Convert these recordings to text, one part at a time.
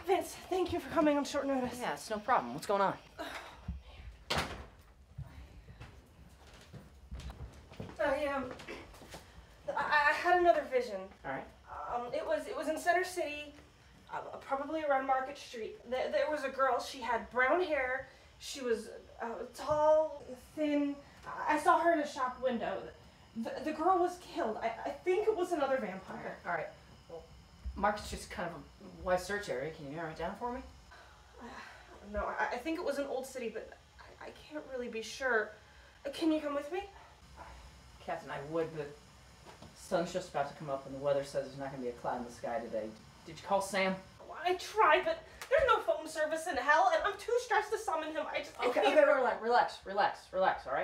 Vince, thank you for coming on short notice. Yeah, it's no problem. What's going on? I had another vision. All right. It was in Center City, probably around Market Street. There was a girl. She had brown hair. She was tall, thin. I saw her in a shop window. The girl was killed. I think it was another vampire. All right. Well, Market's just kind of a wide search area. Can you narrow it down for me? No, I think it was an old city, but I can't really be sure. Can you come with me? Captain, I would, but the sun's just about to come up and the weather says there's not going to be a cloud in the sky today. Did you call Sam? I tried, but there's no phone service in hell, and I'm too stressed to summon him. I can't. Relax, all right?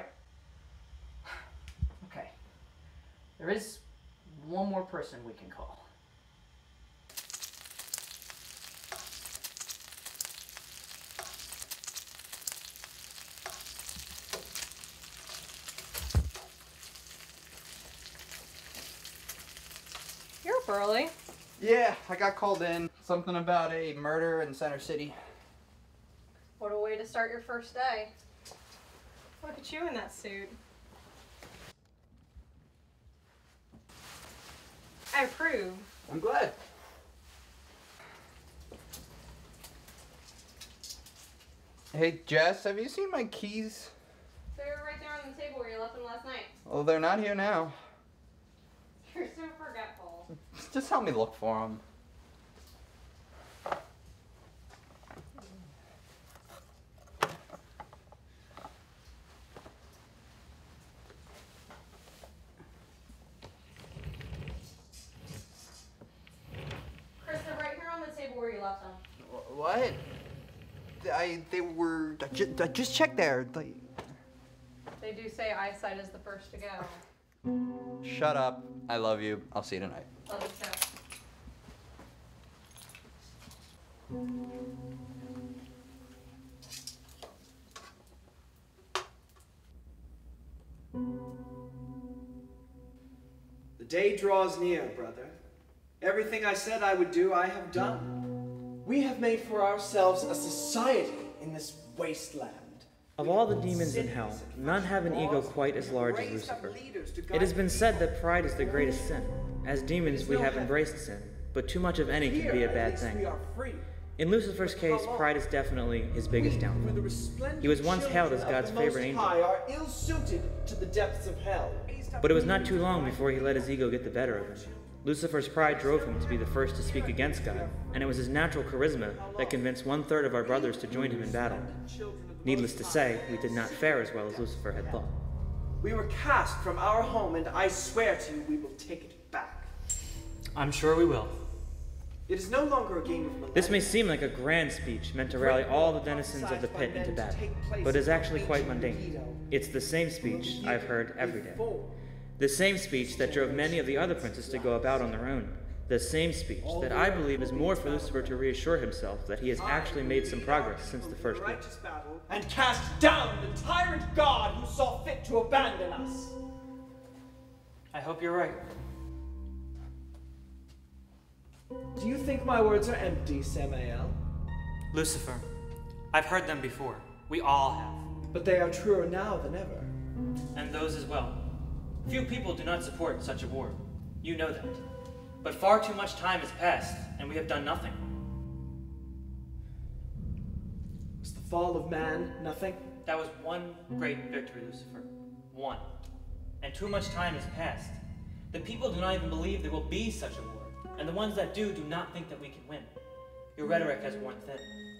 Okay. There is one more person we can call. You're up early. Yeah, I got called in. Something about a murder in Center City. What a way to start your first day. Look at you in that suit. I approve. I'm glad. Hey, Jess, have you seen my keys? They're right there on the table where you left them last night. Well, they're not here now. You're so forgetful. Just help me look for them. Chris, they're right here on the table where you left them. What? I just checked there. They do say eyesight is the first to go. Shut up. I love you. I'll see you tonight. Love you too. The day draws near, brother. Everything I said I would do, I have done. We have made for ourselves a society in this wasteland. Of all the demons in hell, none have an ego quite as large as Lucifer. It has been said that pride is the greatest sin. As demons, we have embraced sin, but too much of any can be a bad thing. In Lucifer's case, pride is definitely his biggest downfall. He was once hailed as God's favorite angel. Are ill-suited to the depths of hell. But it was not too long before he let his ego get the better of him. Lucifer's pride drove him to be the first to speak against God, and it was his natural charisma that convinced 1/3 of our brothers to join him in battle. Needless to say, we did not fare as well as Lucifer had thought. We were cast from our home, and I swear to you we will take it back. I'm sure we will. It is no longer a game of millennium. This may seem like a grand speech meant to rally all the denizens of the pit into battle, but is actually quite mundane. It's the same speech I've heard every day. The same speech that drove many of the other princes to go about on their own. The same speech that I believe is more for Lucifer to reassure himself that he has actually made some progress since the first week. And cast down the tyrant god who saw fit to abandon us. I hope you're right. Do you think my words are empty, Samael? Lucifer, I've heard them before. We all have. But they are truer now than ever. And those as well. Few people do not support such a war. You know that. But far too much time has passed, and we have done nothing. Was the fall of man nothing? That was one great victory, Lucifer. One. And too much time has passed. The people do not even believe there will be such a war, and the ones that do not think that we can win. Your rhetoric has worn thin.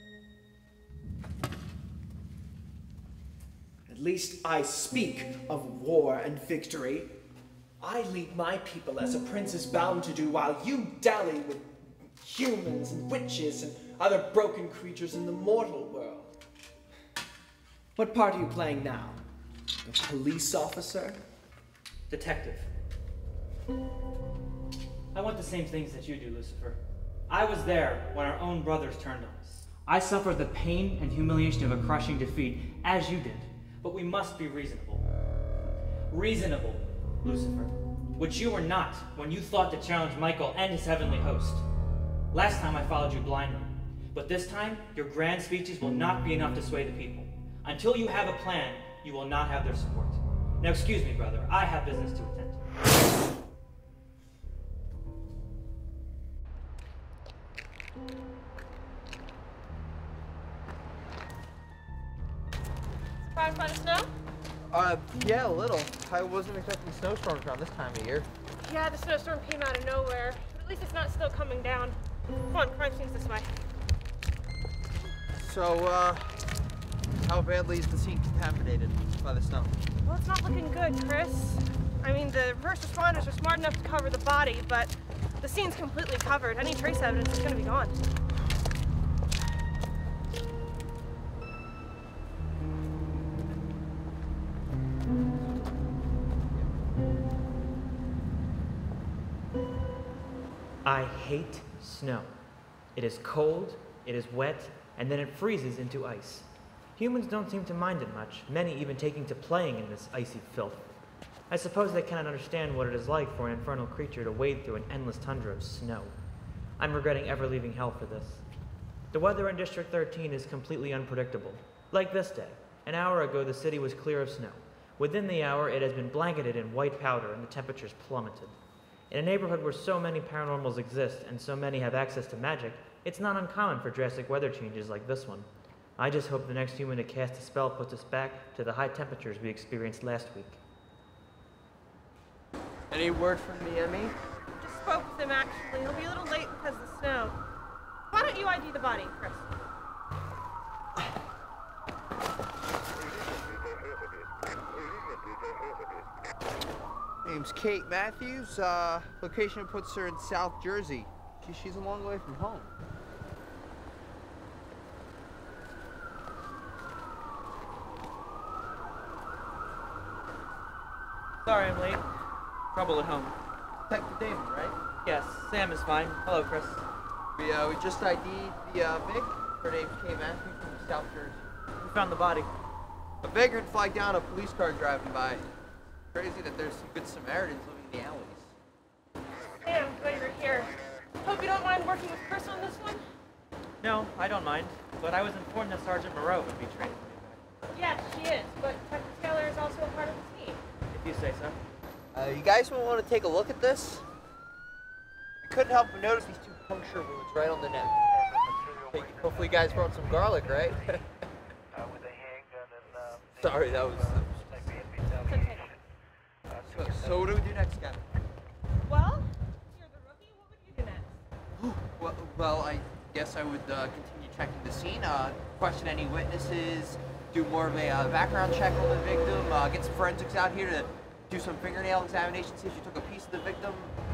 At least I speak of war and victory. I lead my people as a prince is bound to do, while you dally with humans and witches and other broken creatures in the mortal world. What part are you playing now? A police officer? Detective. I want the same things that you do, Lucifer. I was there when our own brothers turned on us. I suffered the pain and humiliation of a crushing defeat, as you did. But we must be reasonable. Reasonable, Lucifer. Which you were not when you thought to challenge Michael and his heavenly host. Last time I followed you blindly. But this time, your grand speeches will not be enough to sway the people. Until you have a plan, you will not have their support. Now excuse me, brother, I have business to attend to. Surprised by the snow? Yeah, a little. I wasn't expecting snowstorms around this time of year. Yeah, the snowstorm came out of nowhere. But at least it's not still coming down. Come on, crime scene's this way. So, how badly is the scene contaminated by the snow? Well, it's not looking good, Chris. I mean, the first responders are smart enough to cover the body, but the scene's completely covered. Any trace evidence is gonna be gone. I hate snow. It is cold, it is wet, and then it freezes into ice. Humans don't seem to mind it much, many even taking to playing in this icy filth. I suppose they cannot understand what it is like for an infernal creature to wade through an endless tundra of snow. I'm regretting ever leaving hell for this. The weather in District 13 is completely unpredictable. Like this day. An hour ago, the city was clear of snow. Within the hour, it has been blanketed in white powder and the temperatures plummeted. In a neighborhood where so many paranormals exist and so many have access to magic, it's not uncommon for drastic weather changes like this one. I just hope the next human to cast a spell puts us back to the high temperatures we experienced last week. Any word from the ME? Just spoke with him, actually. He'll be a little late because of the snow. Why don't you ID the body, Chris? Name's Kate Matthews. Location puts her in South Jersey. She's a long way from home. Sorry I'm late. Trouble at home. Detective Damon, right? Yes, Sam is fine. Hello, Chris. We just ID'd the Vic. Her name's Kate Matthews from South Jersey. We found the body. A vagrant flagged down a police car driving by. Crazy that there's some good Samaritans living in the alleys. Hey, I'm glad you're here. Hope you don't mind working with Chris on this one? No, I don't mind. But I was informed that Sergeant Moreau would be training me. Yes, she is, but Detective Taylor is also a part of the team. If you say so. You guys will want to take a look at this. I couldn't help but notice these two puncture wounds right on the neck. Hey, hopefully you guys brought some garlic, right? Sorry, that was... So what do we do next, Captain? Well, you're the rookie. What would you do next? Well, I guess I would continue checking the scene, question any witnesses, do more of a background check on the victim, get some forensics out here to do some fingernail examination, see if she took a piece of the victim.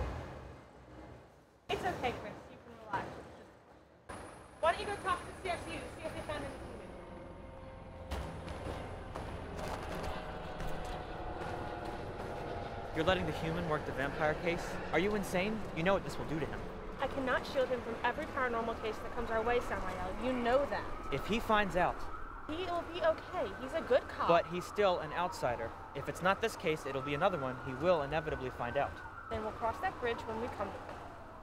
It's okay, Chris. You can relax. Why don't you go talk to the CSU, see if they found anything new? You're letting the human work the vampire case? Are you insane? You know what this will do to him. I cannot shield him from every paranormal case that comes our way, Samael. You know that. If he finds out. He'll be okay. He's a good cop. But he's still an outsider. If it's not this case, it'll be another one. He will inevitably find out. Then we'll cross that bridge when we come to it.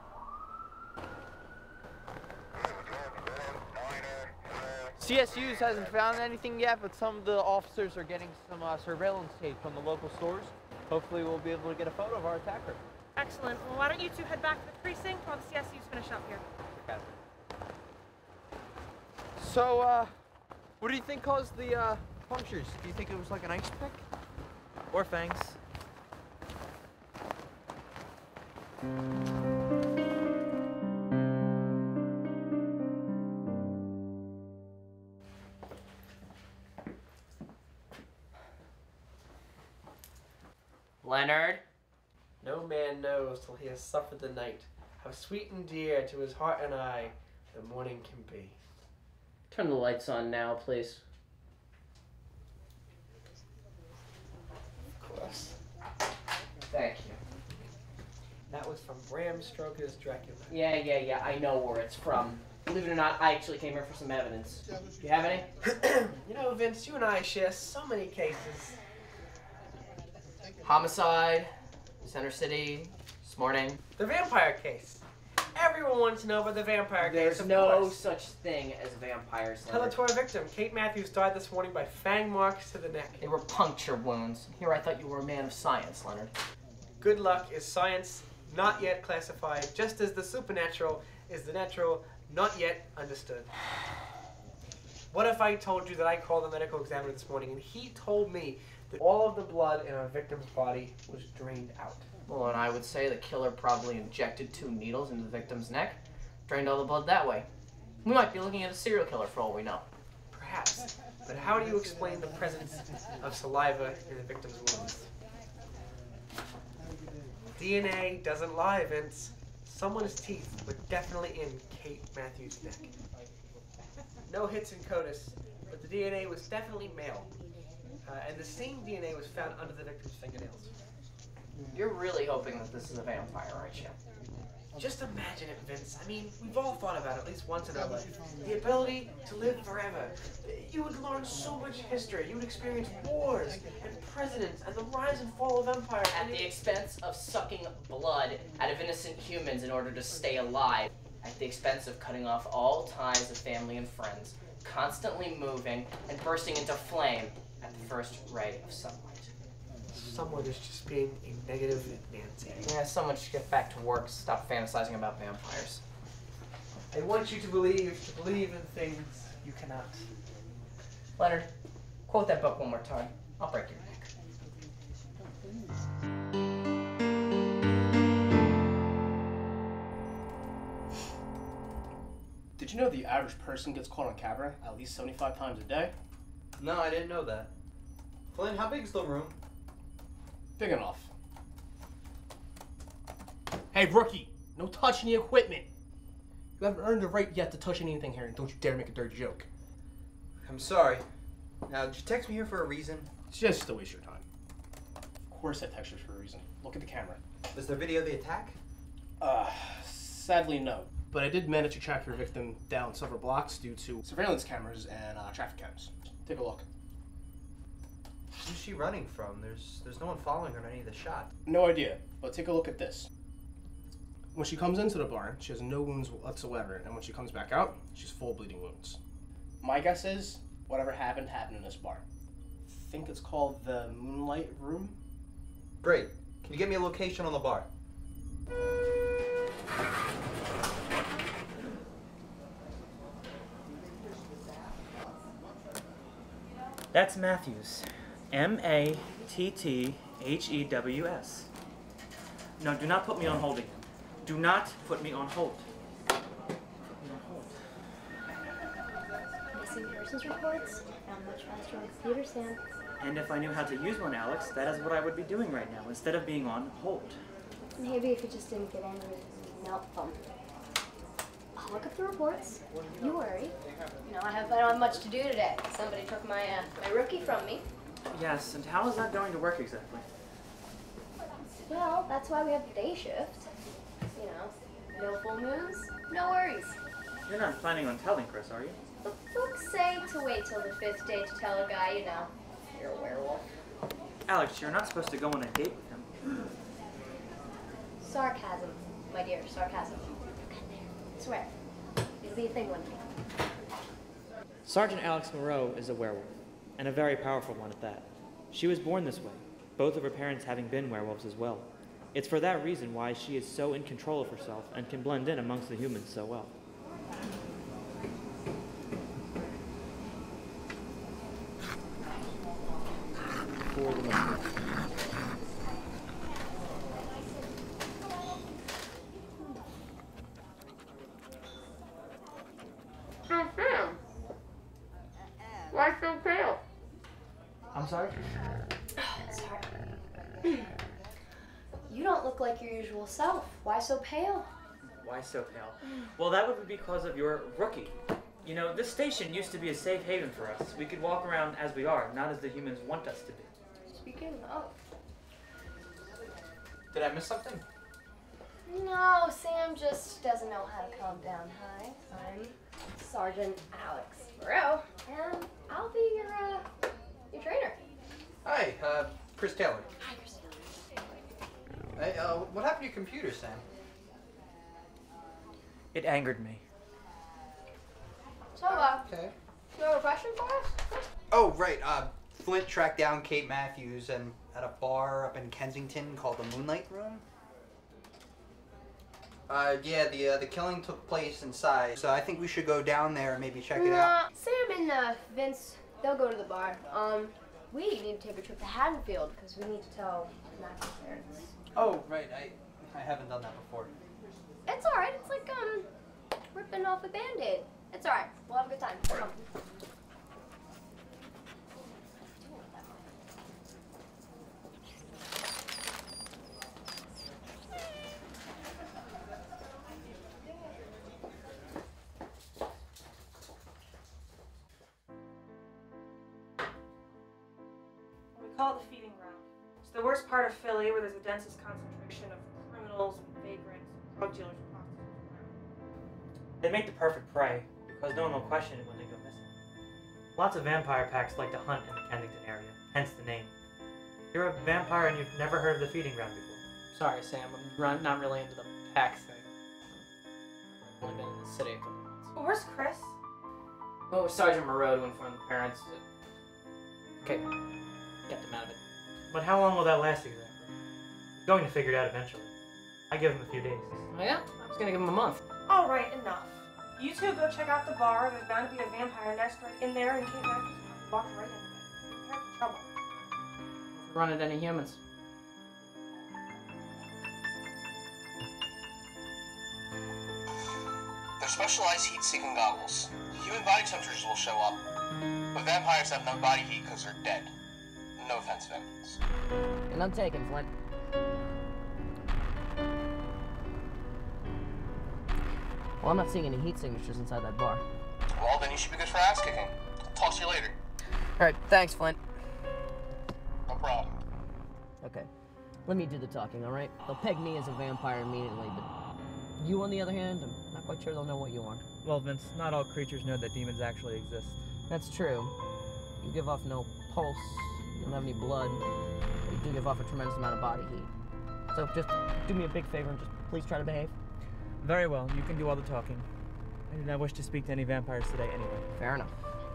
CSUs hasn't found anything yet, but some of the officers are getting some surveillance tape from the local stores. Hopefully we'll be able to get a photo of our attacker. Excellent. Well, why don't you two head back to the precinct while the CSUs finish up here? Okay. So, what do you think caused the punctures? Do you think it was like an ice pick? Or fangs. Leonard? No man knows till he has suffered the night, how sweet and dear to his heart and eye the morning can be. Turn the lights on now, please. Of course. Thank you. That was from Bram Stoker's Dracula. Yeah, I know where it's from. Believe it or not, I actually came here for some evidence. Do you have any? You know, Vince, you and I share so many cases. Homicide, Center City, this morning. The vampire case. Everyone wants to know about the vampire case. There's of no course. such thing as vampires, Leonard. Detore victim, Kate Matthews, died this morning by fang marks to the neck. They were puncture wounds. Here I thought you were a man of science, Leonard. Good luck is science not yet classified, just as the supernatural is the natural not yet understood. What if I told you that I called the medical examiner this morning and he told me that all of the blood in our victim's body was drained out? Well, and I would say the killer probably injected 2 needles into the victim's neck, drained all the blood that way. We might be looking at a serial killer for all we know. Perhaps. But how do you explain the presence of saliva in the victim's wounds? DNA doesn't lie, Vince. Someone's teeth were definitely in Kate Matthews' neck. No hits in CODIS, but the DNA was definitely male. And the same DNA was found under the victim's fingernails. You're really hoping that this is a vampire, aren't you? Just imagine it, Vince. I mean, we've all thought about it at least once in our life. The ability to live forever. You would learn so much history. You would experience wars and presidents and the rise and fall of empires. At the expense of sucking blood out of innocent humans in order to stay alive. At the expense of cutting off all ties of family and friends. Constantly moving and bursting into flame at the first ray of sunlight. Someone is just being a negative Nancy. Yeah, someone should get back to work. Stop fantasizing about vampires. I want you to believe in things you cannot. Leonard, quote that book one more time. I'll break your neck. Did you know the average person gets caught on camera at least 75 times a day? No, I didn't know that. Flint, how big is the room? Big enough. Hey, rookie! No touching the equipment! You haven't earned the right yet to touch anything here, and don't you dare make a dirty joke. I'm sorry. Now, did you text me here for a reason? It's just to waste your time. Of course I text you for a reason. Look at the camera. Was there video of the attack? Sadly no. But I did manage to track your victim down several blocks due to surveillance cameras and traffic cams. Take a look. Who's she running from? There's no one following her in any of the shots. No idea, but take a look at this. When she comes into the barn, she has no wounds whatsoever, and when she comes back out, she's full bleeding wounds. My guess is, whatever happened in this barn. I think it's called the Moonlight Room. Great. Can you get me a location on the bar? That's Matthews. Matthews. No, do not put me on hold again. Do not put me on hold. Missing persons reports. Found much faster on computer, Sam. And if I knew how to use one, Alex, that is what I would be doing right now, instead of being on hold. Maybe if you just didn't get angry. Nope. I'll look up the reports. You worry. You know, I don't have much to do today. Somebody took my rookie from me. Yes, and how is that going to work exactly? Well, that's why we have the day shift. You know, no full moons, no worries. You're not planning on telling Chris, are you? The books say to wait till the 5th day to tell a guy, you know, you're a werewolf. Alex, you're not supposed to go on a date with him. Sarcasm, my dear, sarcasm. I swear, it'll be a thing one day. Sergeant Alex Moreau is a werewolf, and a very powerful one at that. She was born this way, both of her parents having been werewolves as well. It's for that reason why she is so in control of herself and can blend in amongst the humans so well. For the most. Why so pale? I'm sorry? Sorry. You don't look like your usual self. Why so pale? Why so pale? Well, that would be because of your rookie. You know, this station used to be a safe haven for us. We could walk around as we are, not as the humans want us to be. Speaking of. Did I miss something? No, Sam just doesn't know how to calm down. Hi, I'm Sergeant Alex Moreau, and I'll be your trainer. Hi, Chris Taylor. Hi, Chris Taylor. Hey, what happened to your computer, Sam? It angered me. So, Okay. you have a question for us? Oh, right. Flint tracked down Kate Matthews and at a bar up in Kensington called the Moonlight Room. Yeah, the killing took place inside, so I think we should go down there and maybe check it out. Sam and Vince, they'll go to the bar. We need to take a trip to Haddonfield because we need to tell Matthew's parents. Oh, right. I haven't done that before. It's alright. It's like, ripping off a Band-Aid. It's alright. We'll have a good time. Come. We call it the feeding ground. It's the worst part of Philly where there's the densest concentration of criminals and vagrants, drug dealers, and prostitutes. They make the perfect prey, because no one will question it when they go missing. Lots of vampire packs like to hunt in the Kensington area, hence the name. You're a vampire and you've never heard of the feeding ground before. Sorry, Sam. I'm not really into the pack thing. I've only been in the city a couple months. Well, where's Chris? Well, with Sergeant Moreau to inform the parents. Okay, get them out of it. But how long will that last exactly? He's going to figure it out eventually. I give him a few days. Oh yeah? I was gonna give him a month. All right, enough. You two go check out the bar. There's bound to be a vampire nest right in there, and Kate Matthews walked right into it. Prepare for trouble. If we run into any humans. They're specialized heat-seeking goggles. Human body temperatures will show up, but vampires have no body heat because they're dead. No offense, vampires. And I'm taking, Flint. Well, I'm not seeing any heat signatures inside that bar. Well, then you should be good for ass kicking. Talk to you later. Alright, thanks, Flint. No problem. Okay, let me do the talking, alright? They'll peg me as a vampire immediately, but you, on the other hand, I'm not quite sure they'll know what you are. Well, Vince, not all creatures know that demons actually exist. That's true. You give off no pulse, you don't have any blood, but you do give off a tremendous amount of body heat. So just do me a big favor and just please try to behave. Very well, you can do all the talking. I do not wish to speak to any vampires today anyway. Fair enough.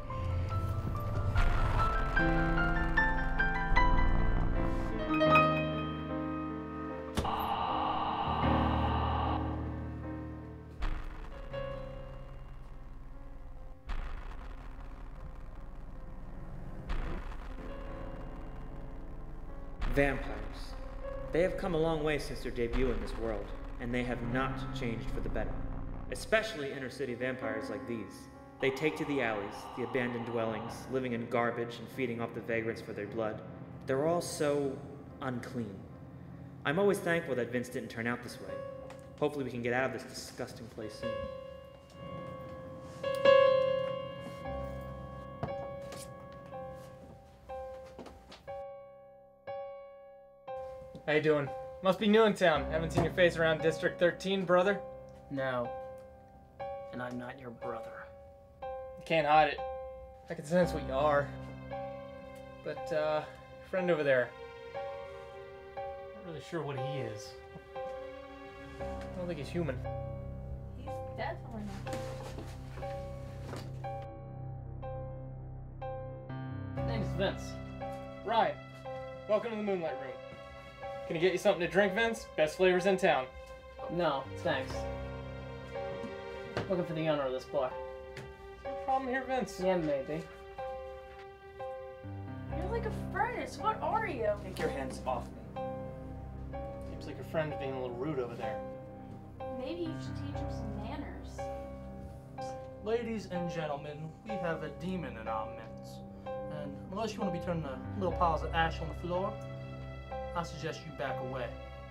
Vampires. They have come a long way since their debut in this world, and they have not changed for the better. Especially inner-city vampires like these. They take to the alleys, the abandoned dwellings, living in garbage and feeding off the vagrants for their blood. They're all so unclean. I'm always thankful that Vince didn't turn out this way. Hopefully we can get out of this disgusting place soon. How you doing? Must be new in town. Haven't seen your face around District 13, brother? No. And I'm not your brother. You can't hide it. I can sense what you are. But, your friend over there. Not really sure what he is. I don't think he's human. He's definitely not. Name's Vince. Ryan. Welcome to the Moonlight Room. Can I get you something to drink, Vince? Best flavors in town. No, thanks. Looking for the owner of this bar. No problem here, Vince. Yeah, maybe. You're like a furnace. What are you? Take your hands off me. Seems like your friend's being a little rude over there. Maybe you should teach him some manners. Ladies and gentlemen, we have a demon in our midst. And unless you want to be turning little piles of ash on the floor, I suggest you back away.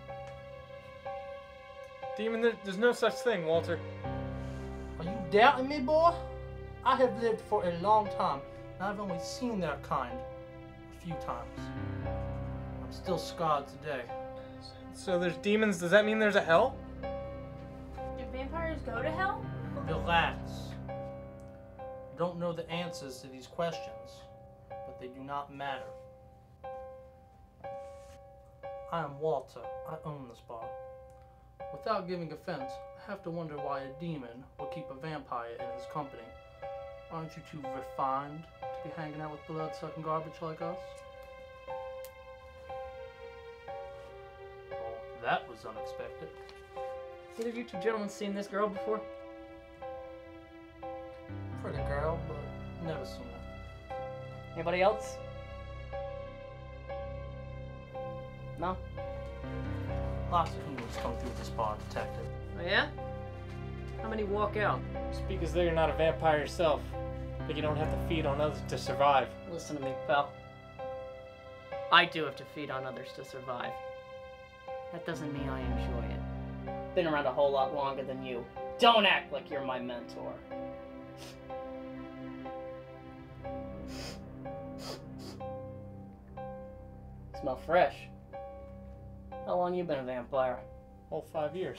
Demon, there's no such thing, Walter. Are you doubting me, boy? I have lived for a long time, and I've only seen their kind a few times. I'm still scarred today. So there's demons, does that mean there's a hell? Do vampires go to hell? Relax. I don't know the answers to these questions, but they do not matter. I am Walter. I own this bar. Without giving offense, I have to wonder why a demon would keep a vampire in his company. Aren't you too refined to be hanging out with blood-sucking garbage like us? Oh, that was unexpected. Either of you two gentlemen seen this girl before? Pretty girl, but never seen her. Anybody else? No? Lots of humans come through this bar, Detective. Oh yeah? How many walk out? Speak as though you're not a vampire yourself. But you don't have to feed on others to survive. Listen to me, pal. I do have to feed on others to survive. That doesn't mean I enjoy it. Been around a whole lot longer than you. Don't act like you're my mentor. Smell fresh. How long you been a vampire? Whole 5 years.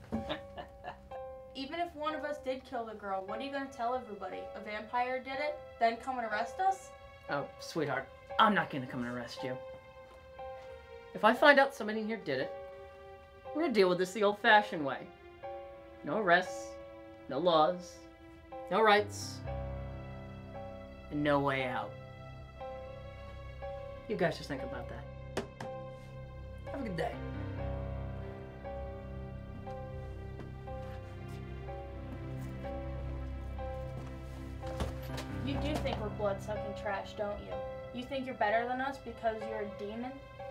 Even if one of us did kill the girl, what are you gonna tell everybody? A vampire did it, then come and arrest us? Oh, sweetheart, I'm not gonna come and arrest you. If I find out somebody in here did it, we're gonna deal with this the old-fashioned way. No arrests, no laws, no rights, and no way out. You guys just think about that. Have a good day. You do think we're blood-sucking trash, don't you? You think you're better than us because you're a demon?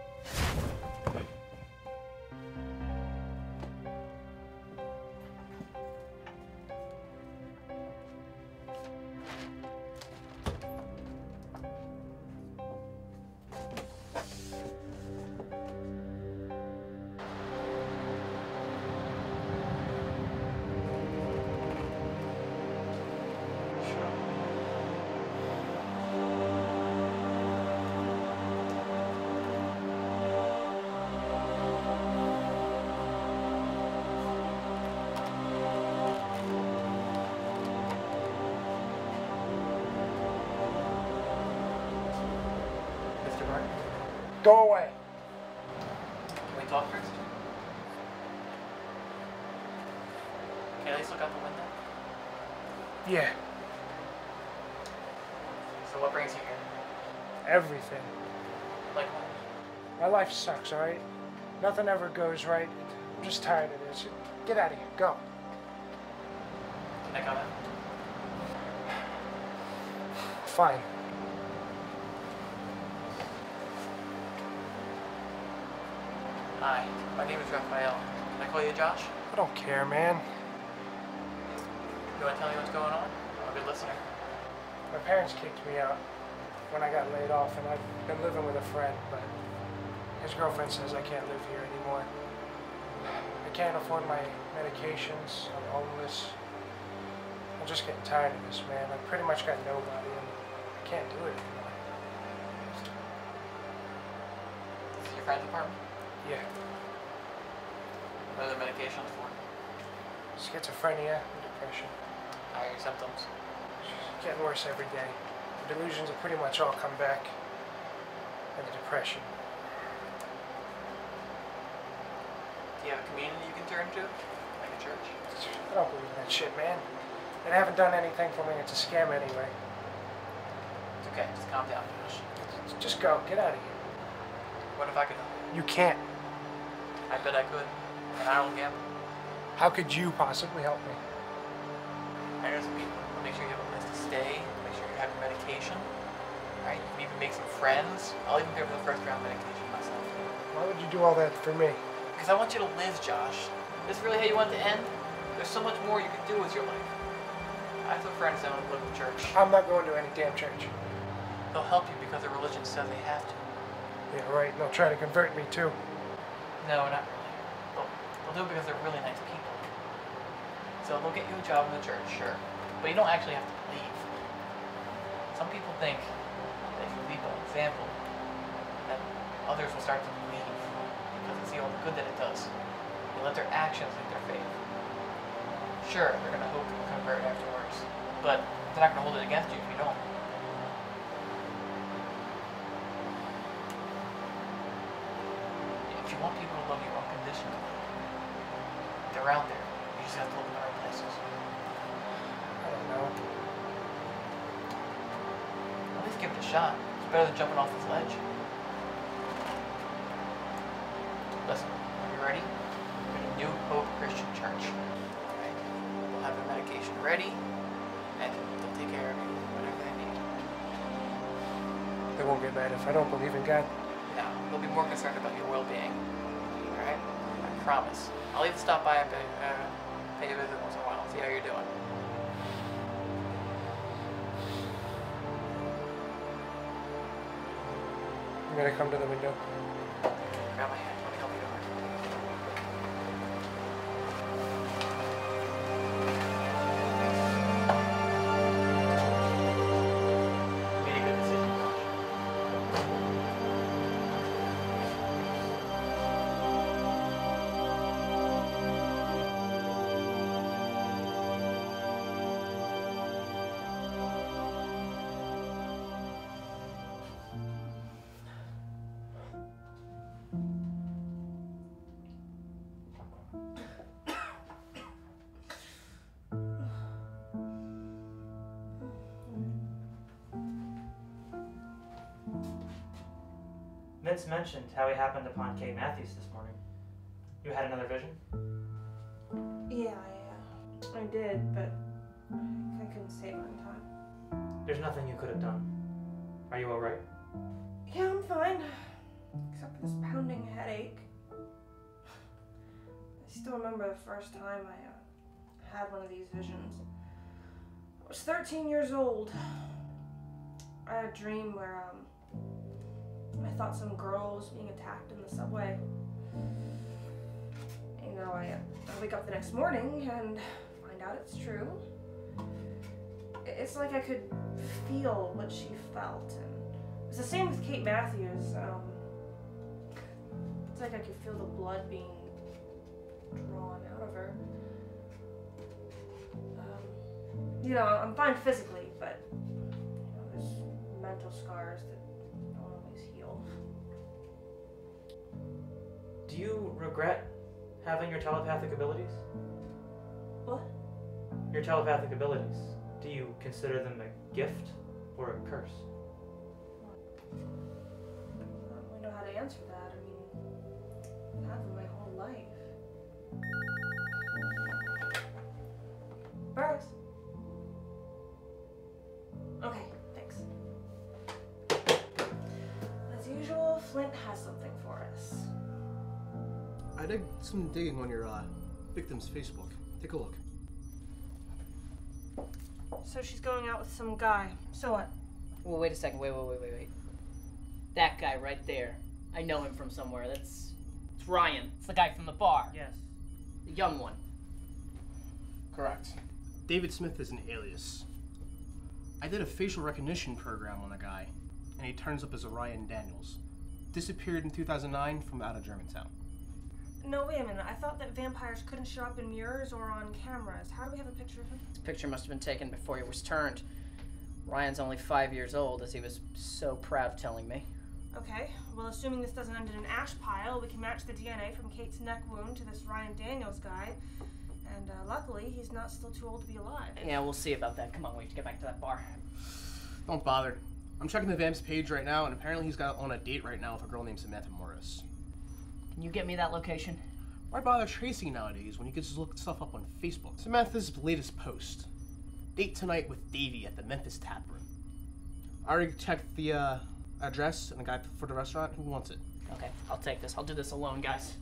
Go away. Can we talk first? Can I at least look out the window? Yeah, So what brings you here? everything. Like what? My life sucks, alright? Nothing ever goes right. I'm just tired of this. Get out of here. Go. Can I come in? Fine. Hi, my name is Raphael. Can I call you Josh? I don't care, man. You want to tell me what's going on? I'm a good listener. My parents kicked me out when I got laid off, and I've been living with a friend, but his girlfriend says I can't live here anymore. I can't afford my medications. I'm homeless. I'm just getting tired of this, man. I've pretty much got nobody, and I can't do it anymore. Is it your friend's apartment? Yeah. What are the medications for? Schizophrenia and depression. How are your symptoms? It's getting worse every day. The delusions have pretty much all come back. And the depression. Do you have a community you can turn to? Like a church? I don't believe in that shit, man. They haven't done anything for me. It's a scam anyway. It's okay, just calm down, Josh. Just go. Get out of here. What if I could help you? You can't. I bet I could. And I don't gamble. How could you possibly help me? I know some people. Make sure you have a place to stay. Make sure you have your medication. Right? You can even make some friends. I'll even pay for the first round medication myself. Why would you do all that for me? Because I want you to live, Josh. Is this really how you want it to end? There's so much more you can do with your life. I have some friends that want to go to church. I'm not going to any damn church. They'll help you because their religion says they have to. Yeah, right. They'll try to convert me too. No, not really. They'll do it because they're really nice people. So they'll get you a job in the church, sure. But you don't actually have to leave. Some people think that if you lead by example, that others will start to believe because they see all the good that it does. They let their actions lead their faith. Sure, they're going to hope you'll convert afterwards, but they're not going to hold it against you if you don't. If you want people to love you unconditionally, They're out there. You just have to look in the right places. I don't know. At least give it a shot. It's better than jumping off this ledge. Listen, are you ready? We're in New Hope Christian Church. Alright? They'll have their medication ready, and they'll take care of you, whatever they need. They won't get mad if I don't believe in God. No, they'll be more concerned about your well-being. Alright? I promise. I'll even stop by and pay a visit once in a while, see how you're doing. I'm gonna come to the window. Grab my hand. Let me help you over. You made a good decision, Josh. Vince mentioned how he happened upon Kate Matthews this morning. You had another vision? Yeah, I did, but I couldn't save her in time. There's nothing you could have done. Are you alright? Yeah, I'm fine. Except for this pounding headache. I still remember the first time I had one of these visions. I was 13 years old. I had a dream where I thought some girl was being attacked in the subway. You know, I wake up the next morning and find out it's true. It's like I could feel what she felt, and it was the same with Kate Matthews. It's like I could feel the blood being drawn out of her. You know, I'm fine physically, but you know, there's mental scars that don't always heal. Do you regret having your telepathic abilities? What? Your telepathic abilities. Do you consider them a gift or a curse? I don't really know how to answer that. I mean, I've had them my whole life. Burroughs. Okay, thanks. As usual, Flint has something for us. I did some digging on your victim's Facebook. Take a look. So she's going out with some guy. So what? Well, wait a second. Wait. That guy right there. I know him from somewhere. It's Ryan. It's the guy from the bar. Yes. The young one. Correct. David Smith is an alias. I did a facial recognition program on a guy, and he turns up as Ryan Daniels. Disappeared in 2009 from out of Germantown. No, wait a minute. I thought that vampires couldn't show up in mirrors or on cameras. How do we have a picture of him? This picture must have been taken before he was turned. Ryan's only 5 years old, as he was so proud of telling me. Okay, well, assuming this doesn't end in an ash pile, we can match the DNA from Kate's neck wound to this Ryan Daniels guy. And luckily, he's not still too old to be alive. Yeah, we'll see about that. Come on, we have to get back to that bar. Don't bother. I'm checking the Vamp's page right now, and apparently he's got on a date right now with a girl named Samantha Morris. Can you get me that location? Why bother tracing nowadays when you can just look stuff up on Facebook? Samantha's latest post. Date tonight with Davey at the Memphis Tap Room. I already checked the address and the guy for the restaurant. Who wants it? Okay, I'll take this. I'll do this alone, guys.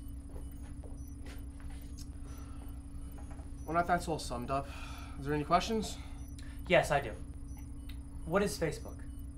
Well, now that's all summed up, is there any questions? Yes, I do. What is Facebook?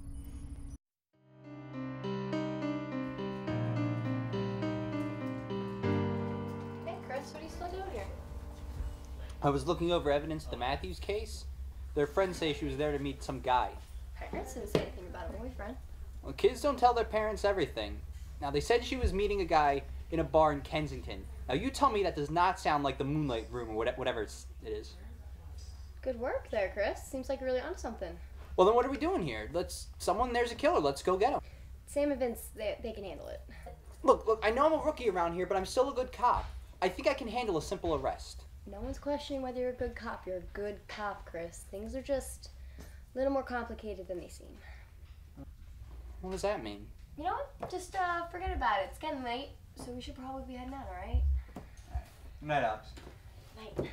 Hey, Chris, what are you still doing here? I was looking over evidence of the Matthews case. Their friends say she was there to meet some guy. Parents didn't say anything about a boyfriend. Well, kids don't tell their parents everything. Now, they said she was meeting a guy in a bar in Kensington. Now, you tell me that does not sound like the Moonlight Room or whatever it is. Good work there, Chris. Seems like you're really onto something. Well, then what are we doing here? There's a killer. Let's go get him. Same events, they can handle it. Look, I know I'm a rookie around here, but I'm still a good cop. I think I can handle a simple arrest. No one's questioning whether you're a good cop. You're a good cop, Chris. Things are just a little more complicated than they seem. What does that mean? You know what? Just forget about it. It's getting late, so we should probably be heading out, all right? Night, Alex. Night.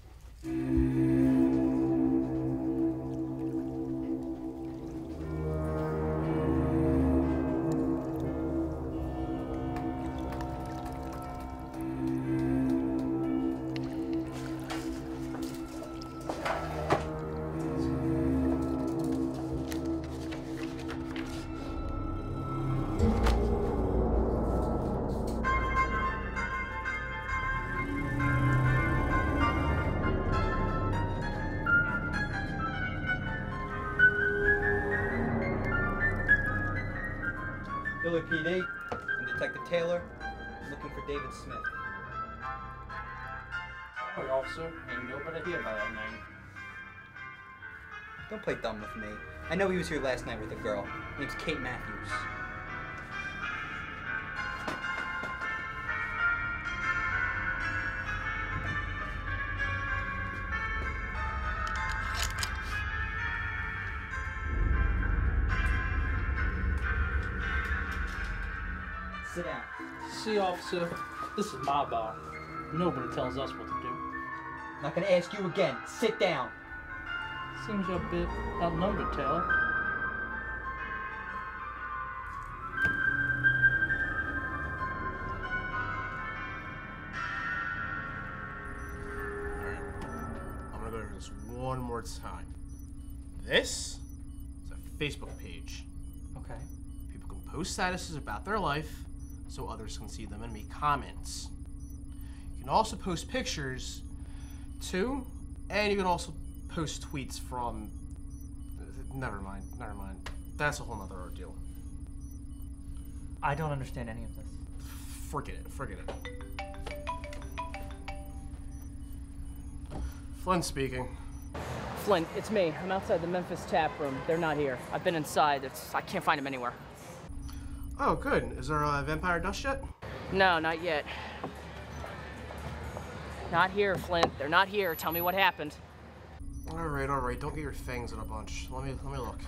Philly PD and Detective Taylor looking for David Smith. Sorry, officer. Ain't nobody here by that name. Don't play dumb with me. I know he was here last night with a girl. Her name's Kate Matthews. Sit down. See, officer, this is my bar. Nobody tells us what to do. Not gonna ask you again. Sit down. Seems you're a bit outnumbered, Taylor. Alright. I'm gonna go over this one more time. This is a Facebook page. Okay. People can post statuses about their life so others can see them and make comments. You can also post pictures too, and you can also post tweets from... Never mind. That's a whole nother ordeal. I don't understand any of this. Forget it. Flint speaking. Flint, it's me. I'm outside the Memphis tap room. They're not here. I've been inside. I can't find them anywhere. Oh, good. Is there a vampire dust yet? No, not yet. Not here, Flint. They're not here. Tell me what happened. All right. Don't get your fangs in a bunch. Let me look.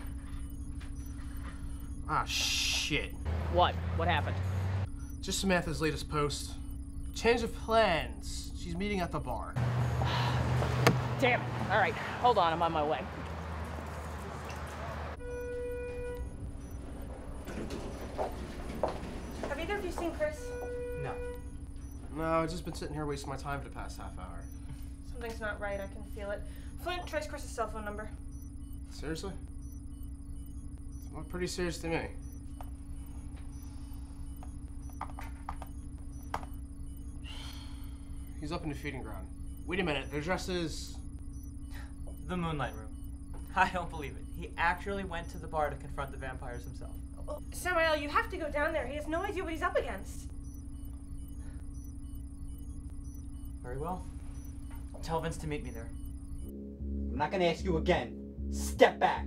Ah, shit. What? What happened? Just Samantha's latest post. Change of plans. She's meeting at the bar. Damn it. All right, hold on. I'm on my way. Have either of you seen Chris? No. No, I've just been sitting here wasting my time for the past half hour. Something's not right. I can feel it. Flint, trace Chris's cell phone number. Seriously? It's not pretty serious to me. He's up in the feeding ground. Wait a minute, the address is... The Moonlight Room. I don't believe it. He actually went to the bar to confront the vampires himself. Oh, Samael, you have to go down there. He has no idea what he's up against. Very well. Tell Vince to meet me there. I'm not gonna ask you again. Step back.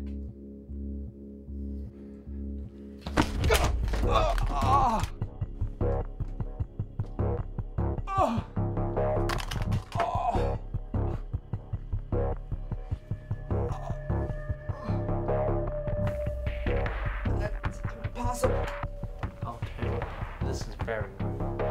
That's impossible. Oh, Taylor, this is very rude.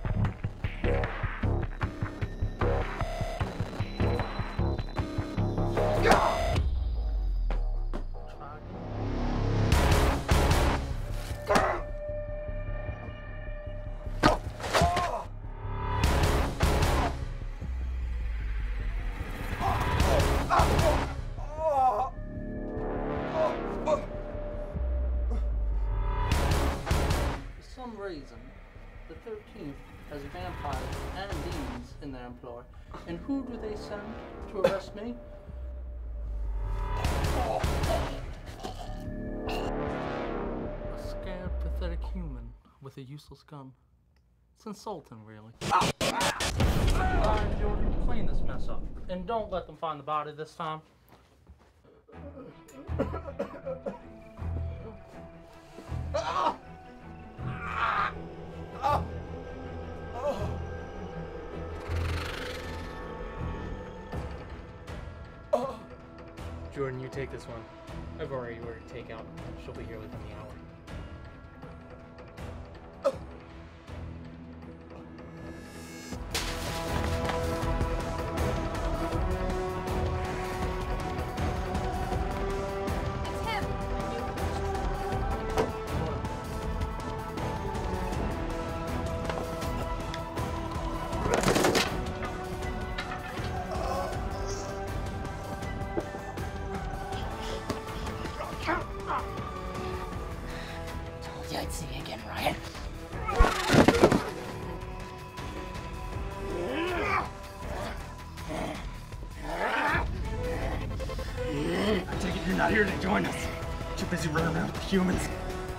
The 13th has vampires and demons in their employ. And who do they send to arrest me? A scared, pathetic human with a useless gun. It's insulting, really. Jordan, clean this mess up. And don't let them find the body this time. Jordan, you take this one. I've already ordered takeout. She'll be here within the hour. Busy running around with humans.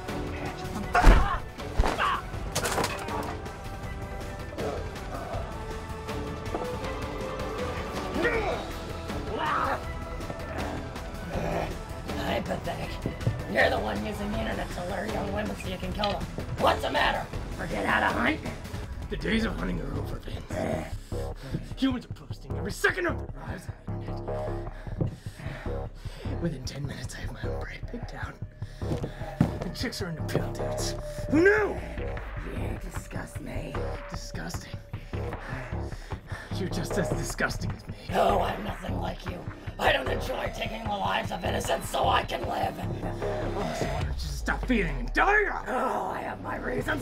Hi, pathetic. You're the one using the internet to lure young women so you can kill them. What's the matter? Forget how to hunt? The days of hunting are over, Vince. Humans are posting every second of their lives on the internet. Within 10 minutes, I have my own prey picked out. And chicks are into pill dudes. Who knew? You disgust me. Disgusting. You're just as disgusting as me. No, I'm nothing like you. I don't enjoy taking the lives of innocents so I can live. Oh, so why don't you just stop feeding and die? Oh, I have my reasons.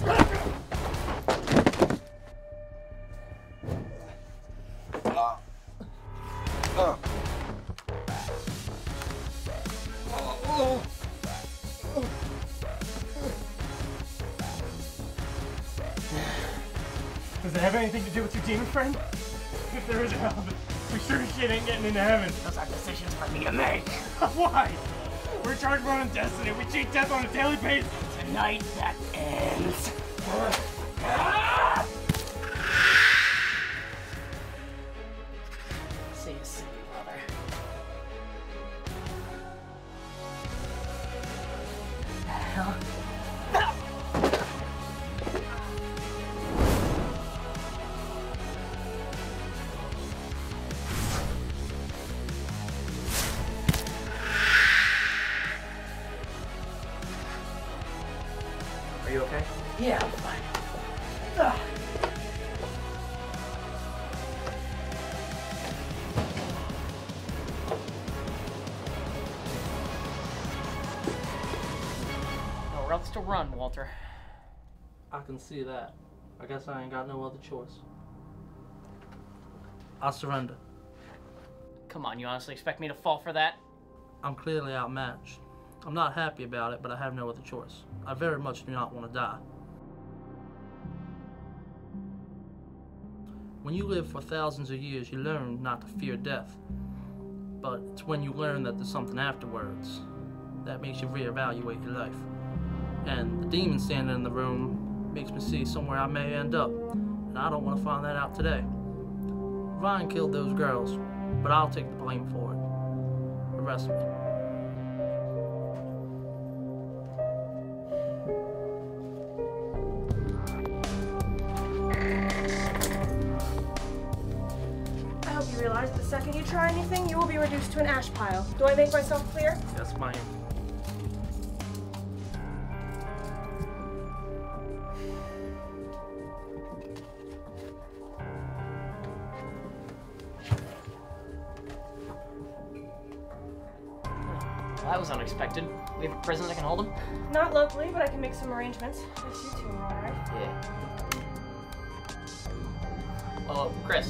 Does it have anything to do with your demon friend? If there is a hell of it, we sure as shit ain't getting into heaven. Those are decisions for me to make. Why? We're charged running destiny. We cheat death on a daily basis. Tonight that ends. See you soon, brother. Hell. Are you okay? Yeah, I'm fine. No routes to run, Walter. I can see that. I guess I ain't got no other choice. I surrender. Come on, you honestly expect me to fall for that? I'm clearly outmatched. I'm not happy about it, but I have no other choice. I very much do not want to die. When you live for thousands of years, you learn not to fear death. But it's when you learn that there's something afterwards that makes you reevaluate your life. And the demon standing in the room makes me see somewhere I may end up. And I don't want to find that out today. Ryan killed those girls, but I'll take the blame for it. Arrest me. I hope you realize the second you try anything, you will be reduced to an ash pile. Do I make myself clear? Yes, ma'am. Well, that was unexpected. We have a prison that can hold him? Not locally, but I can make some arrangements. I guess you two are alright. Yeah. Oh, Chris.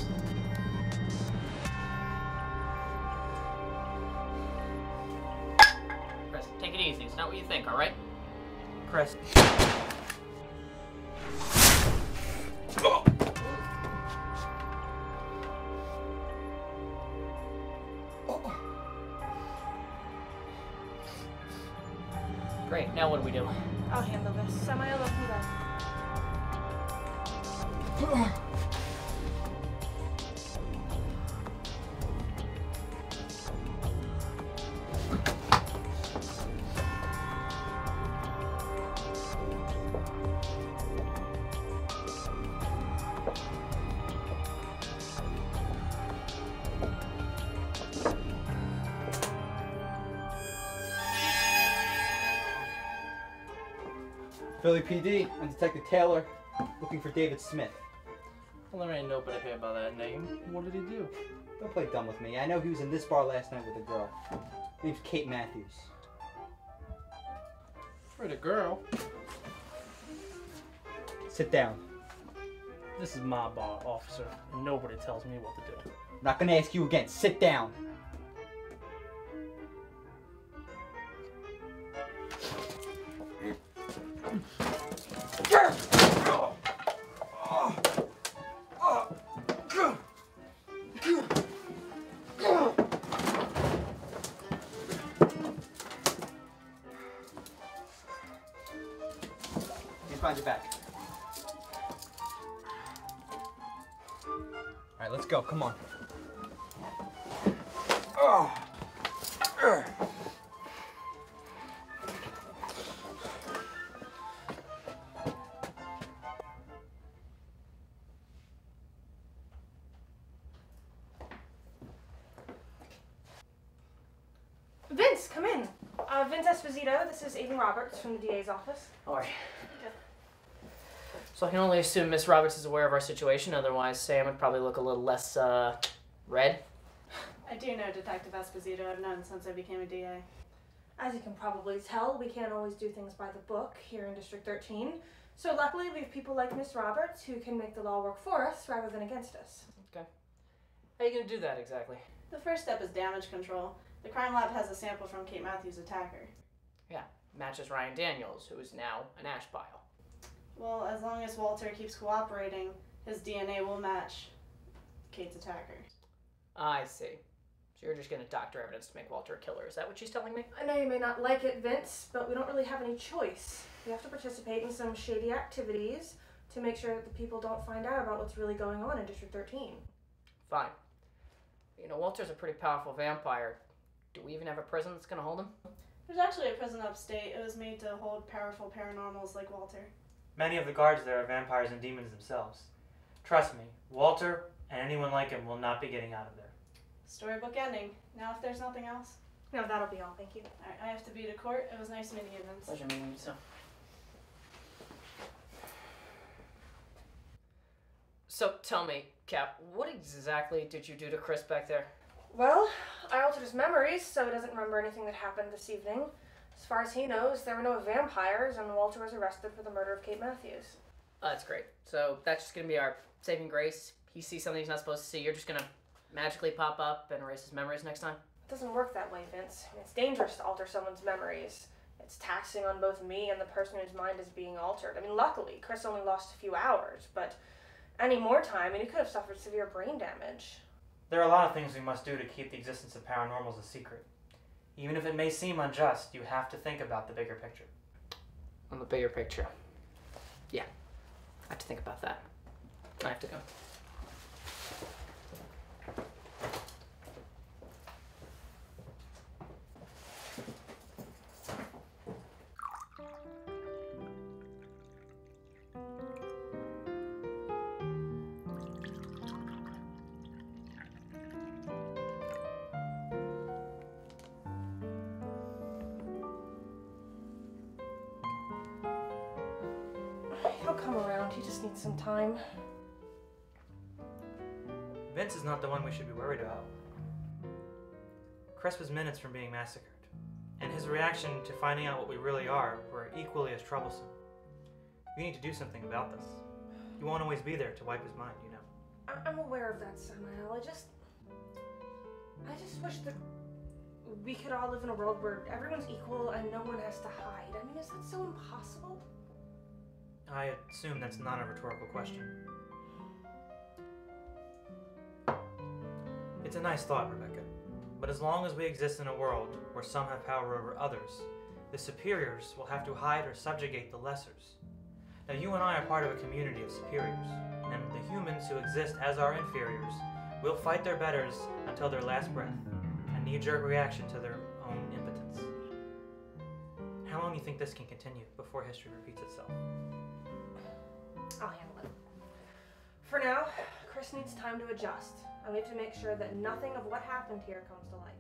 Chris, take it easy. It's not what you think, alright? Chris. Great, now what do we do? I'll handle this. Samael, let me go. Philly PD, I'm Detective Taylor, looking for David Smith. Well, there ain't nobody here by that name. What did he do? Don't play dumb with me. I know he was in this bar last night with a girl. Her name's Kate Matthews. Pretty girl. Sit down. This is my bar, officer, and nobody tells me what to do. I'm not gonna ask you again. Sit down. Find your back. Alright, let's go. Come on. Vince, come in. Vince Esposito, this is Aiden Roberts from the DA's office. All right. So I can only assume Miss Roberts is aware of our situation, otherwise Sam would probably look a little less, red. I do know Detective Esposito. I've known since I became a DA. As you can probably tell, we can't always do things by the book here in District 13. So luckily we have people like Miss Roberts who can make the law work for us rather than against us. Okay. How are you going to do that exactly? The first step is damage control. The crime lab has a sample from Kate Matthews' attacker. Yeah, matches Ryan Daniels, who is now an ash pile. Well, as long as Walter keeps cooperating, his DNA will match Kate's attacker. I see. So you're just going to doctor evidence to make Walter a killer. Is that what she's telling me? I know you may not like it, Vince, but we don't really have any choice. We have to participate in some shady activities to make sure that the people don't find out about what's really going on in District 13. Fine. You know, Walter's a pretty powerful vampire. Do we even have a prison that's going to hold him? There's actually a prison upstate. It was made to hold powerful paranormals like Walter. Many of the guards there are vampires and demons themselves. Trust me, Walter and anyone like him will not be getting out of there. Storybook ending. Now if there's nothing else. No, that'll be all. Thank you. Alright, I have to be to court. It was nice meeting you, Vince. Pleasure meeting you, too. So tell me, Cap, what exactly did you do to Chris back there? Well, I altered his memories so he doesn't remember anything that happened this evening. As far as he knows, there were no vampires, and Walter was arrested for the murder of Kate Matthews. Oh, that's great. So that's just going to be our saving grace. He sees something he's not supposed to see. You're just going to magically pop up and erase his memories next time? It doesn't work that way, Vince. It's dangerous to alter someone's memories. It's taxing on both me and the person whose mind is being altered. I mean, luckily, Chris only lost a few hours, but any more time, and he could have suffered severe brain damage. There are a lot of things we must do to keep the existence of paranormals a secret. Even if it may seem unjust, you have to think about the bigger picture. On the bigger picture. Yeah. I have to think about that. I have to go. He'll come around. He just needs some time. Vince is not the one we should be worried about. Chris was minutes from being massacred, and his reaction to finding out what we really are were equally as troublesome. We need to do something about this. He won't always be there to wipe his mind, you know. I'm aware of that, Samael. I just wish that we could all live in a world where everyone's equal and no one has to hide. I mean, is that so impossible? I assume that's not a rhetorical question. It's a nice thought, Rebecca. But as long as we exist in a world where some have power over others, the superiors will have to hide or subjugate the lessers. Now, you and I are part of a community of superiors, and the humans who exist as our inferiors will fight their betters until their last breath, a knee-jerk reaction to their own impotence. How long do you think this can continue before history repeats itself? I'll handle it. For now, Chris needs time to adjust, and we have to make sure that nothing of what happened here comes to light.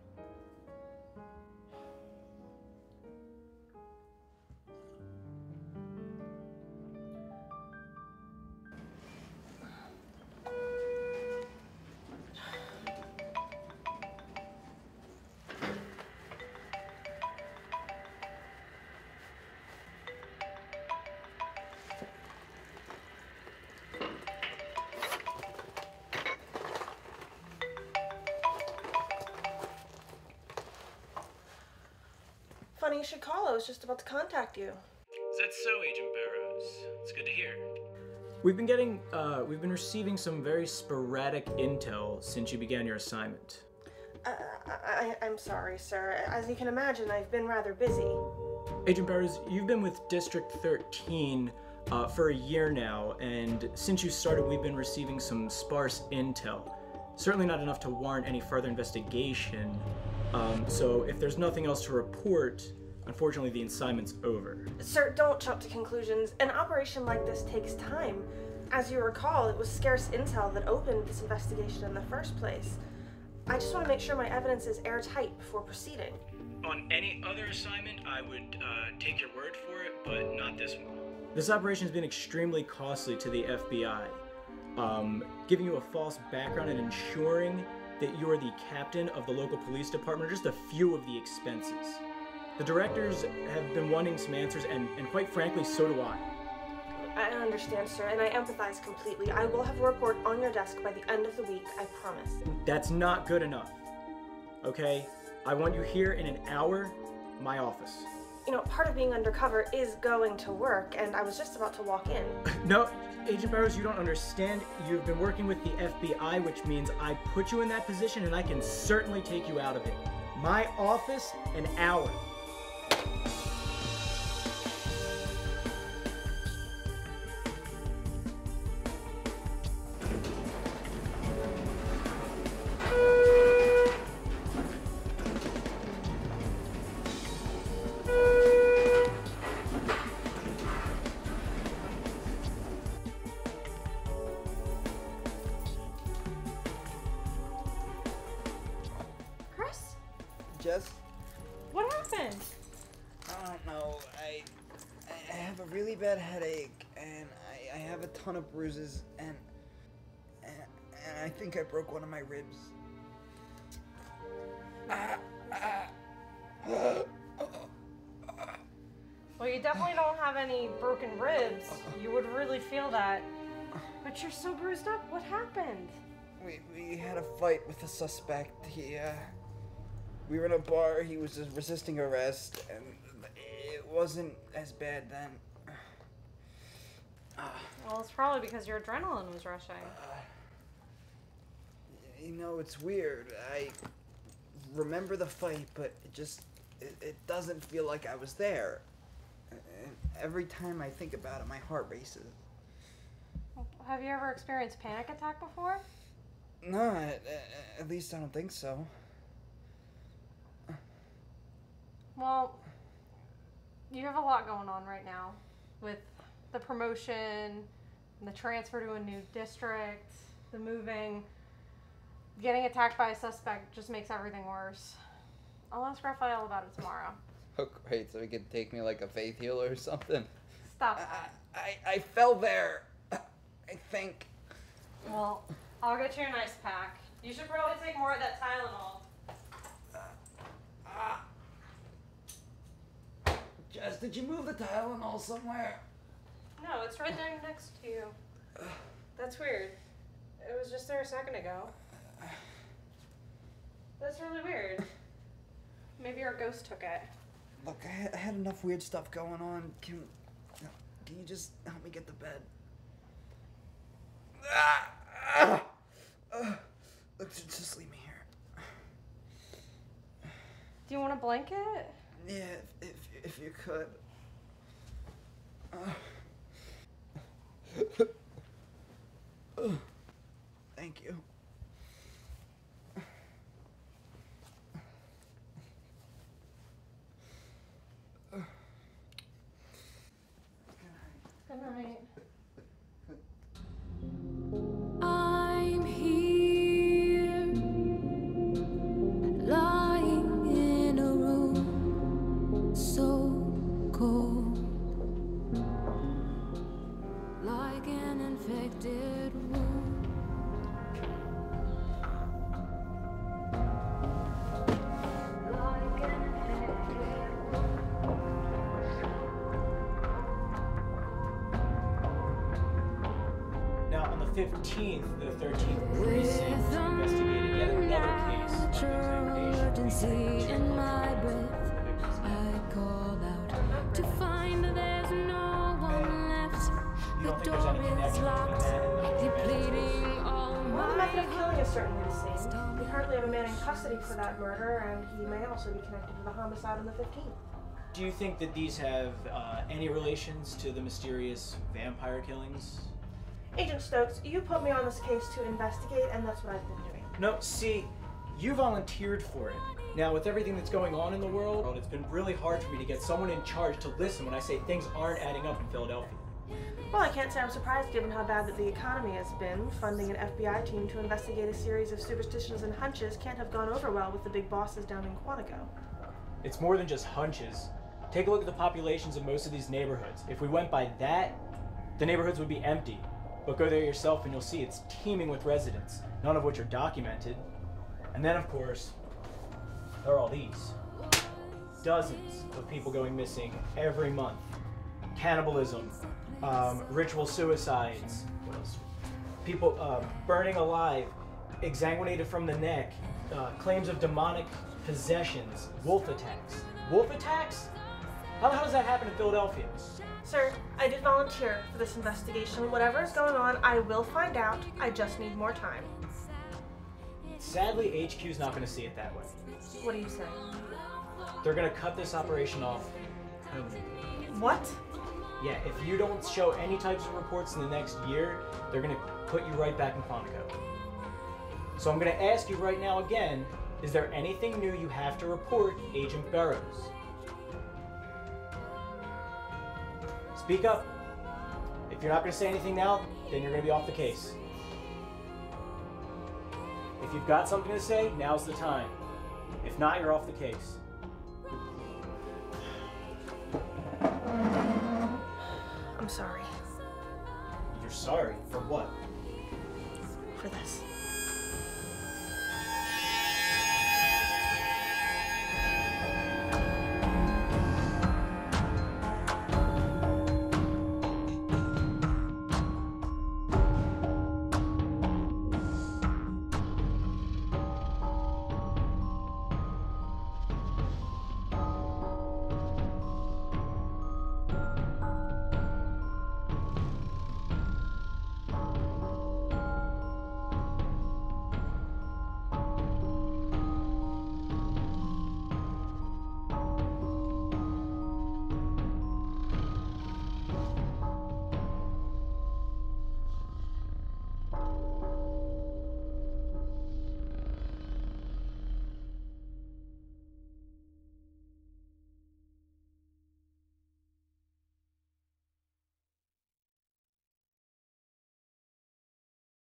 funny you should call. I was just about to contact you. Is that so, Agent Burroughs? It's good to hear. We've been receiving some very sporadic intel since you began your assignment. I'm sorry, sir. As you can imagine, I've been rather busy. Agent Burroughs, you've been with District 13 for a year now, and since you started, we've been receiving some sparse intel. Certainly not enough to warrant any further investigation. So if there's nothing else to report, unfortunately the assignment's over. Sir, don't jump to conclusions. An operation like this takes time. As you recall, it was scarce intel that opened this investigation in the first place. I just want to make sure my evidence is airtight before proceeding. On any other assignment, I would take your word for it, but not this one. This operation has been extremely costly to the FBI. Giving you a false background and ensuring that you're the captain of the local police department are just a few of the expenses. The directors have been wanting some answers, and quite frankly, so do I. I understand, sir, and I empathize completely. I will have a report on your desk by the end of the week, I promise. That's not good enough, okay? I want you here in an hour, my office. You know, part of being undercover is going to work, and I was just about to walk in. No, Agent Burroughs, you don't understand. You've been working with the FBI, which means I put you in that position, and I can certainly take you out of it. My office, an hour. What happened? I don't know. I have a really bad headache, and I have a ton of bruises, and I think I broke one of my ribs. Well, you definitely don't have any broken ribs. You would really feel that. But you're so bruised up. What happened? We had a fight with a suspect. We were in a bar. He was just resisting arrest, and it wasn't as bad then. Well, it's probably because your adrenaline was rushing. You know, it's weird. I remember the fight, but it doesn't feel like I was there. And every time I think about it, my heart races. Have you ever experienced panic attack before? No, at least I don't think so. Well, you have a lot going on right now with the promotion, the transfer to a new district, the moving. Getting attacked by a suspect just makes everything worse. I'll ask Raphael about it tomorrow. Oh, great. So he could take me like a faith healer or something. Stop. I fell there, I think. Well, I'll get you an ice pack. You should probably take more of that Tylenol. Jess, did you move the Tylenol somewhere? No, it's right there next to you. That's weird. It was just there a second ago. That's really weird. Maybe our ghost took it. Look, I had enough weird stuff going on. Can you just help me get to bed? Look, just leave me here. Do you want a blanket? Yeah, if you could. Thank you. Good night. I'm here, lying in a room so cold, like an infected wound. Like an infected Now, on the 15th, the 13th precinct investigated yet another case of examination. in my breath, I call out to find there's no one left. The door is locked. You're bleeding all Well, the my method of killing is certainly the same. We currently have a man in custody for that murder, and he may also be connected to the homicide on the 15th. Do you think that these have any relations to the mysterious vampire killings? Agent Stokes, you put me on this case to investigate, and that's what I've been doing. No, see, you volunteered for it. Now, with everything that's going on in the world, it's been really hard for me to get someone in charge to listen when I say things aren't adding up in Philadelphia. Well, I can't say I'm surprised given how bad that the economy has been. Funding an FBI team to investigate a series of superstitions and hunches can't have gone over well with the big bosses down in Quantico. It's more than just hunches. Take a look at the populations of most of these neighborhoods. If we went by that, the neighborhoods would be empty. But go there yourself and you'll see it's teeming with residents, none of which are documented. And then, of course, there are all these. Dozens of people going missing every month. Cannibalism, ritual suicides, what else? People burning alive, exsanguinated from the neck, claims of demonic possessions, wolf attacks. Wolf attacks? How the hell does that happen in Philadelphia? Sir, I did volunteer for this investigation. Whatever is going on, I will find out. I just need more time. Sadly, HQ's not going to see it that way. What are you saying? They're going to cut this operation off permanently. What? Yeah, if you don't show any types of reports in the next year, they're going to put you right back in Quantico. So I'm going to ask you right now again, is there anything new you have to report, Agent Burroughs? Speak up. If you're not going to say anything now, then you're going to be off the case. If you've got something to say, now's the time. If not, you're off the case. I'm sorry. You're sorry? For what? For this.